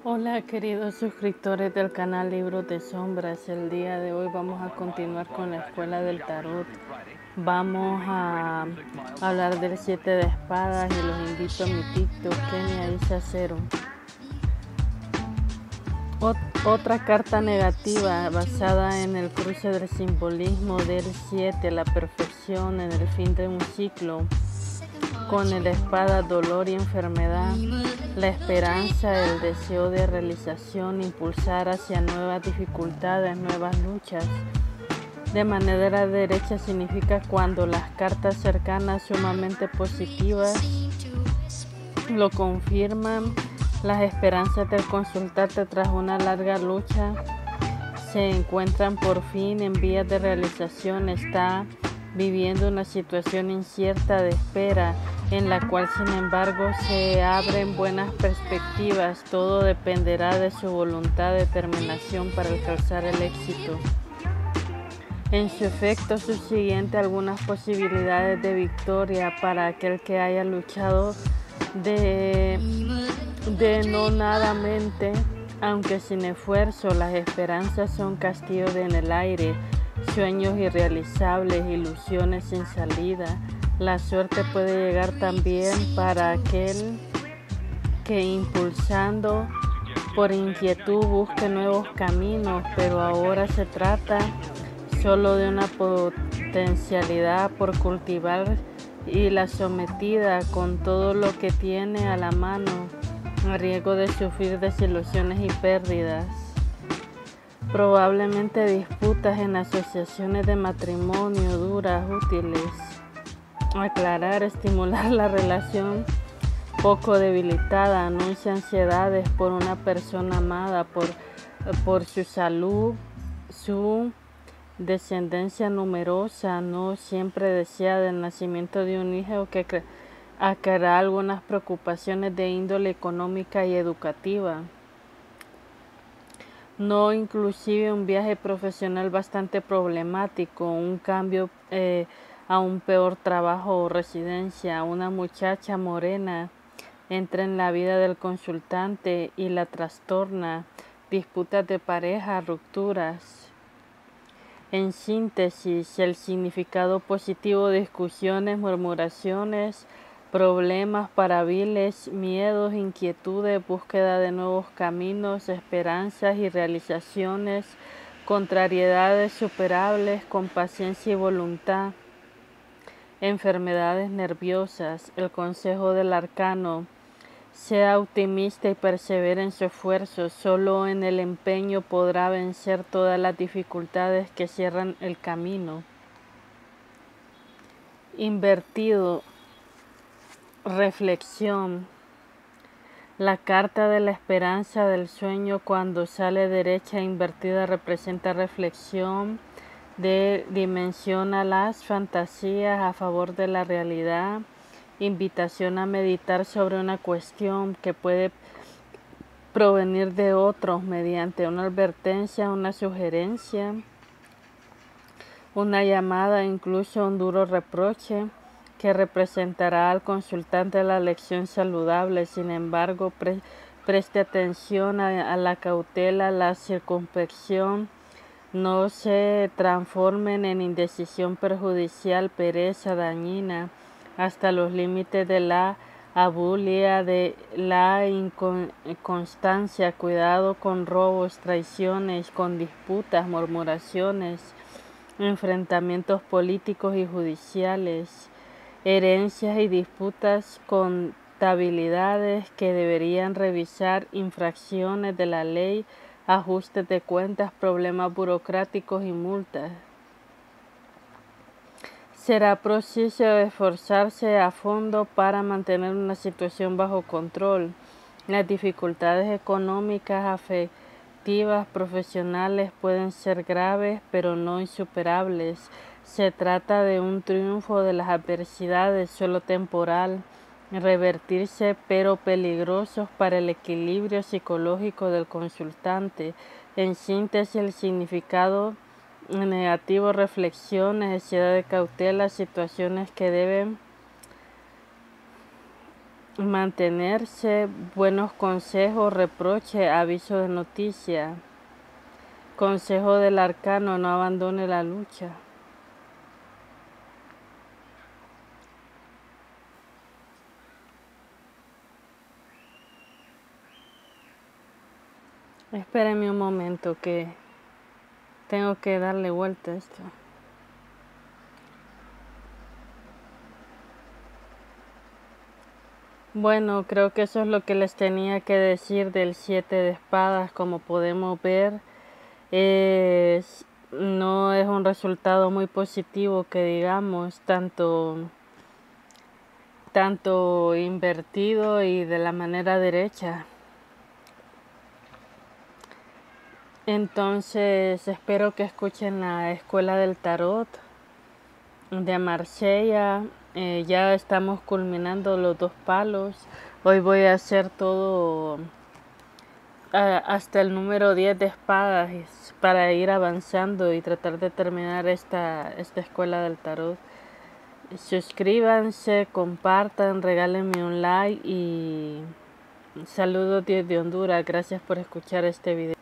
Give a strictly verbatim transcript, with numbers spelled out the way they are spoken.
Hola queridos suscriptores del canal Libros de Sombras. El día de hoy vamos a continuar con la escuela del tarot. Vamos a hablar del siete de espadas y los invito a mi TikTok, Kenia Isa Cero. Otra carta negativa basada en el cruce del simbolismo del siete, la perfección en el fin de un ciclo, con el espada dolor y enfermedad, la esperanza, el deseo de realización, impulsar hacia nuevas dificultades, nuevas luchas. De manera derecha significa cuando las cartas cercanas sumamente positivas lo confirman. Las esperanzas del consultante tras una larga lucha se encuentran por fin en vías de realización. Está viviendo una situación incierta de espera, en la cual sin embargo se abren buenas perspectivas. Todo dependerá de su voluntad, determinación para alcanzar el éxito. En su efecto subsiguiente, algunas posibilidades de victoria para aquel que haya luchado de denodadamente, aunque sin esfuerzo. Las esperanzas son castillos en el aire, sueños irrealizables, ilusiones sin salida. La suerte puede llegar también para aquel que, impulsando por inquietud, busque nuevos caminos, pero ahora se trata solo de una potencialidad por cultivar, y la sometida con todo lo que tiene a la mano, a riesgo de sufrir desilusiones y pérdidas. Probablemente disputas en asociaciones de matrimonio duras, útiles. Aclarar, estimular la relación poco debilitada, anuncia ansiedades por una persona amada, por, por su salud, su descendencia numerosa, no siempre deseada, el nacimiento de un hijo que acarrea algunas preocupaciones de índole económica y educativa. No inclusive un viaje profesional bastante problemático, un cambio eh, a un peor trabajo o residencia. Una muchacha morena entra en la vida del consultante y la trastorna. Disputas de pareja, rupturas. En síntesis, el significado positivo: discusiones, murmuraciones, problemas parabiles, miedos, inquietudes, búsqueda de nuevos caminos, esperanzas y realizaciones, contrariedades superables con paciencia y voluntad, enfermedades nerviosas. El consejo del arcano: sea optimista y persevera en su esfuerzo. Solo en el empeño podrá vencer todas las dificultades que cierran el camino. Invertido. Reflexión. La carta de la esperanza del sueño, cuando sale derecha invertida, representa reflexión, de dimensiona las fantasías a favor de la realidad. Invitación a meditar sobre una cuestión que puede provenir de otros mediante una advertencia, una sugerencia, una llamada, incluso un duro reproche que representará al consultante la lección saludable. Sin embargo, pre preste atención a, a la cautela, la circunspección, no se transformen en indecisión perjudicial, pereza dañina, hasta los límites de la abulia, de la inconstancia. Cuidado con robos, traiciones, con disputas, murmuraciones, enfrentamientos políticos y judiciales, herencias y disputas, contabilidades que deberían revisar, infracciones de la ley, ajustes de cuentas, problemas burocráticos y multas. Será preciso esforzarse a fondo para mantener una situación bajo control. Las dificultades económicas, afectivas, profesionales pueden ser graves, pero no insuperables. Se trata de un triunfo de las adversidades, solo temporal, revertirse, pero peligrosos para el equilibrio psicológico del consultante. En síntesis, el significado negativo: reflexión, necesidad de cautela, situaciones que deben mantenerse, buenos consejos, reproche, aviso de noticia. Consejo del arcano, no abandone la lucha. Espérenme un momento que tengo que darle vuelta a esto. Bueno, creo que eso es lo que les tenía que decir del siete de espadas. Como podemos ver, es, no es un resultado muy positivo que digamos, tanto, tanto invertido y de la manera derecha. Entonces espero que escuchen la Escuela del Tarot de Marsella. Eh, ya estamos culminando los dos palos. Hoy voy a hacer todo uh, hasta el número diez de espadas para ir avanzando y tratar de terminar esta, esta Escuela del Tarot. Suscríbanse, compartan, regálenme un like y saludos desde Honduras. Gracias por escuchar este video.